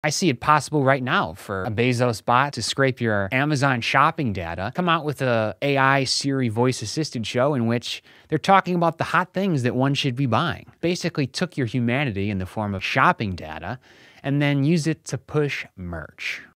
I see it possible right now for a Bezos bot to scrape your Amazon shopping data, come out with a AI Siri voice assisted show in which they're talking about the hot things that one should be buying. Basically took your humanity in the form of shopping data and then use it to push merch.